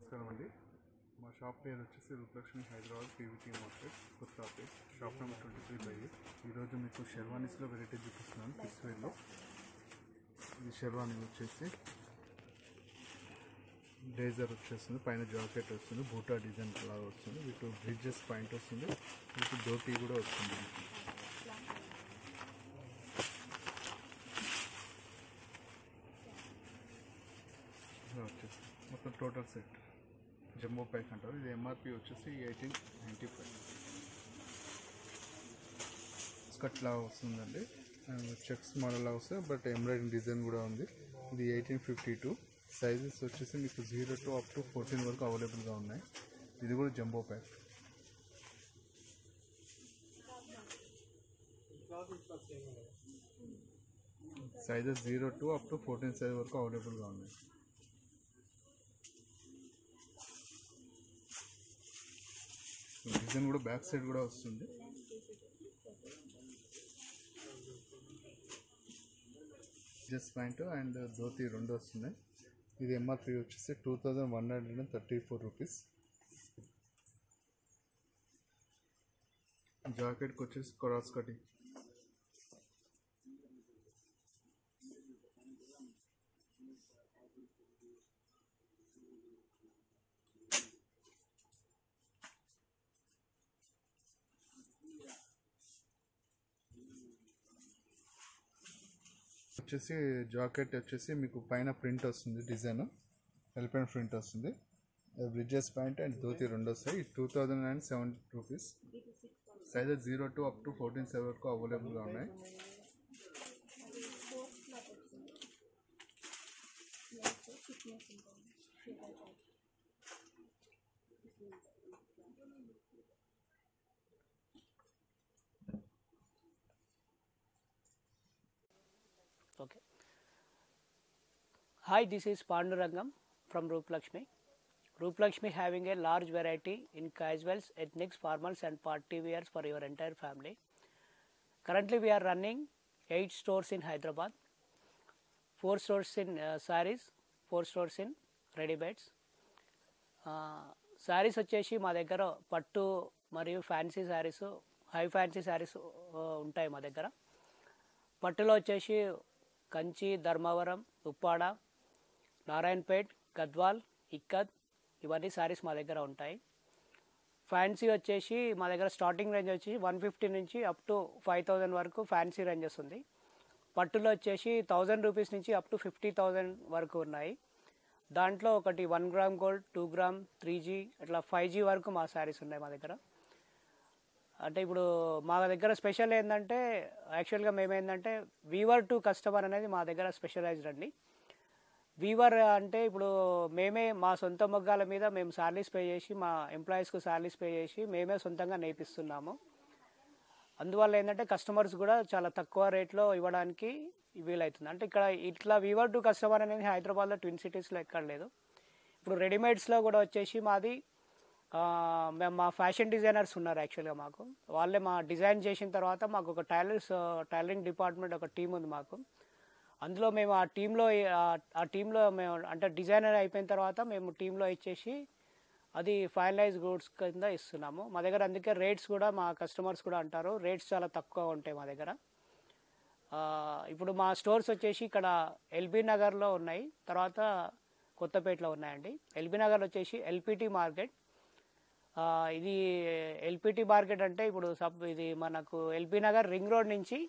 నమస్కారం అండి. మా షాప్ పేరు వచ్చేసి Rupalakshmi Hyderabad PVT market Kothapet, shop number 23/8. ఈరోజు మీకు షెర్వానీస్లో వెరైటీ చూపిస్తున్నాను. కిడ్స్ వేర్లో ఇది షెర్వానీ వచ్చేసి బ్లేజర్ వచ్చేస్తుంది, పైన జాకెట్ వస్తుంది, బూటా డిజైన్ లాగా వస్తుంది, వీటి బ్రిడ్జెస్ పాయింట్ వస్తుంది, వీటి ధోటీ కూడా వస్తుంది. వచ్చేసి మొత్తం టోటల్ సెట్ జంబో ప్యాక్ అంటారు. ఇది ఎంఆర్పి వచ్చేసి 1895. స్కర్ట్ లాగా వస్తుందండి, చెక్స్ మోడల్ లాగా వస్తుంది, బట్ ఎంబ్రాయిడింగ్ డిజైన్ కూడా ఉంది. ఇది 1852. సైజెస్ వచ్చేసి మీకు 0 to up to 14 వరకు అవైలబుల్గా ఉన్నాయి. ఇది కూడా jumbo pack. Sizes 0 to up to 14 size వరకు అవైలబుల్గా ఉన్నాయి. డిజైన్ కూడా బ్యాక్ సైడ్ కూడా వస్తుంది. జస్ట్ ప్యాంట్ అండ్ ధోతి రెండు వస్తున్నాయి. ఇది ఎంఆర్పి వచ్చేసి 2134 రూపీస్. జాకెట్కి వచ్చేసి క్రాస్ కటింగ్. వచ్చేసి జాకెట్ వచ్చేసి మీకు పైన ప్రింట్ వస్తుంది, డిజైన్ ఎలిఫెంట్ ప్రింట్ వస్తుంది. బ్రిడ్జెస్ ప్యాంట్ అండ్ ధోతి రెండు వస్తాయి. 2007 rupees. Sizes 0 to up to 14 size వరకు అవైలబుల్గా ఉన్నాయి. Okay. Hi, this is Pandurangam from Rupalakshmi. Rupalakshmi having a large variety in casuals, ethnics, formals and party wears for your entire family. Currently we are running 8 stores in Hyderabad, 4 stores in sarees, 4 stores in ready-mades. Sarees వచ్చేసి మా దగ్గర పట్టు మరియు fancy sarees, high fancy sarees ఉంటాయి మా దగ్గర. పట్టులో వచ్చేసి కంచి, ధర్మవరం, ఉప్పాడ, నారాయణపేట్, గద్వాల్, ఇక్కత్ ఇవన్నీ సారీస్ మా దగ్గర ఉంటాయి. ఫ్యాన్సీ వచ్చేసి మా దగ్గర స్టార్టింగ్ రేంజ్ వచ్చి 150 నుంచి అప్ టు 5000 వరకు ఫ్యాన్సీ రేంజెస్ ఉంది. పట్టులో వచ్చేసి 1000 రూపీస్ నుంచి అప్ టు 50,000 వరకు ఉన్నాయి. దాంట్లో ఒకటి 1 గ్రామ్ గోల్డ్, 2 గ్రామ్, 3G అట్లా 5G వరకు మా సారీస్ ఉన్నాయి మా దగ్గర. అంటే ఇప్పుడు మా దగ్గర స్పెషల్ ఏంటంటే యాక్చువల్గా మేమేంటంటే వీవర్ టు కస్టమర్ అనేది మా దగ్గర స్పెషలైజ్డ్ అండి. వీవర్ అంటే ఇప్పుడు మేమే మా సొంత మొగ్గాల మీద మేము శాలరీస్ పే చేసి, మా ఎంప్లాయీస్కు శాలరీస్ పే చేసి మేమే సొంతంగా నేర్పిస్తున్నాము. అందువల్ల ఏంటంటే కస్టమర్స్ కూడా చాలా తక్కువ రేట్లో ఇవ్వడానికి వీలవుతుంది. అంటే ఇక్కడ ఇట్లా వీవర్ టు కస్టమర్ అనేది హైదరాబాద్లో ట్విన్ సిటీస్లో ఎక్కడ లేదు. ఇప్పుడు రెడీమేడ్స్లో కూడా వచ్చేసి మాది మేము మా ఫ్యాషన్ డిజైనర్స్ ఉన్నారు యాక్చువల్గా మాకు. వాళ్ళే మా డిజైన్ చేసిన తర్వాత మాకు ఒక టైలరింగ్ డిపార్ట్మెంట్ ఒక టీం ఉంది మాకు. అందులో మేము ఆ టీంలో మేము అంటే డిజైనర్ అయిపోయిన తర్వాత మేము టీంలో ఇచ్చేసి అది ఫైనలైజ్ గూడ్స్ కింద ఇస్తున్నాము మా దగ్గర. అందుకే రేట్స్ కూడా మా కస్టమర్స్ కూడా అంటారు రేట్స్ చాలా తక్కువ ఉంటాయి మా దగ్గర. ఇప్పుడు మా స్టోర్స్ వచ్చేసి ఇక్కడ ఎల్బీ నగర్లో ఉన్నాయి, తర్వాత కొత్తపేటలో ఉన్నాయండి. ఎల్బీ నగర్ వచ్చేసి ఎల్పిటి మార్కెట్. ఇది ఎల్పిటి మార్కెట్ అంటే ఇప్పుడు ఇది మనకు ఎల్బీ నగర్ రింగ్ రోడ్ నుంచి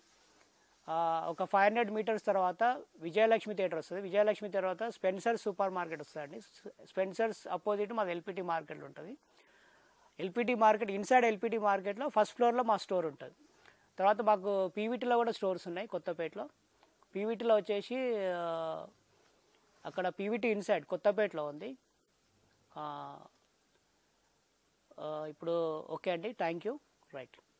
ఒక 500 మీటర్స్ తర్వాత విజయలక్ష్మి థియేటర్ వస్తుంది. విజయలక్ష్మి తర్వాత స్పెన్సర్స్ సూపర్ మార్కెట్ వస్తుందండి. స్పెన్సర్స్ అపోజిట్ మాది ఎల్పిటి మార్కెట్ ఉంటుంది. ఎల్పిటి మార్కెట్ ఇన్సైడ్ ఎల్పిటి మార్కెట్లో ఫస్ట్ ఫ్లోర్లో మా స్టోర్ ఉంటుంది. తర్వాత మాకు పీవీటీలో కూడా స్టోర్స్ ఉన్నాయి కొత్తపేటలో. పీవీటీలో వచ్చేసి అక్కడ పీవీటీ ఇన్సైడ్ కొత్తపేటలో ఉంది. ఇప్పుడు ఓకే అండి, థ్యాంక్ యూ. రైట్.